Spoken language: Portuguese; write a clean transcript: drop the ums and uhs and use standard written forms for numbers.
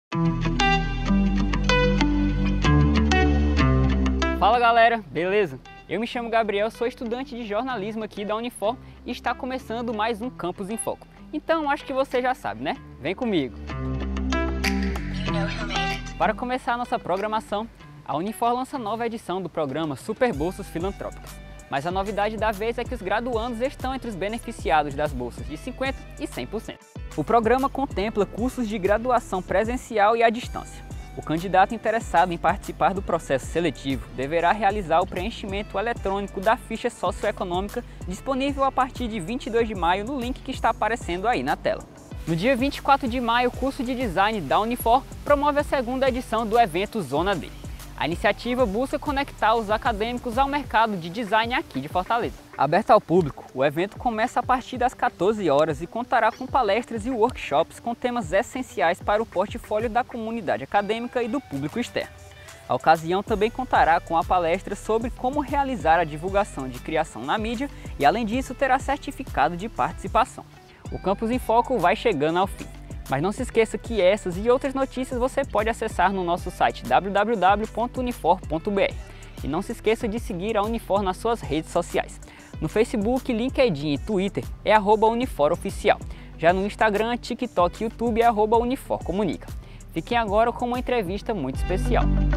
Fala galera, beleza? Eu me chamo Gabriel, sou estudante de jornalismo aqui da Unifor e está começando mais um Campus em Foco. Então acho que você já sabe, né? Vem comigo! Para começar a nossa programação, a Unifor lança nova edição do programa Super Bolsas Filantrópicas. Mas a novidade da vez é que os graduandos estão entre os beneficiados das bolsas de 50% e 100%. O programa contempla cursos de graduação presencial e à distância. O candidato interessado em participar do processo seletivo deverá realizar o preenchimento eletrônico da ficha socioeconômica disponível a partir de 22 de maio no link que está aparecendo aí na tela. No dia 24 de maio, o curso de design da Unifor promove a segunda edição do evento Zona D. A iniciativa busca conectar os acadêmicos ao mercado de design aqui de Fortaleza. Aberto ao público, o evento começa a partir das 14 horas e contará com palestras e workshops com temas essenciais para o portfólio da comunidade acadêmica e do público externo. A ocasião também contará com a palestra sobre como realizar a divulgação de criação na mídia e, além disso, terá certificado de participação. O Campus em Foco vai chegando ao fim. Mas não se esqueça que essas e outras notícias você pode acessar no nosso site www.unifor.br. E não se esqueça de seguir a Unifor nas suas redes sociais. No Facebook, LinkedIn e Twitter é @UniforOficial. Já no Instagram, TikTok e YouTube é @UniforComunica. Fiquem agora com uma entrevista muito especial.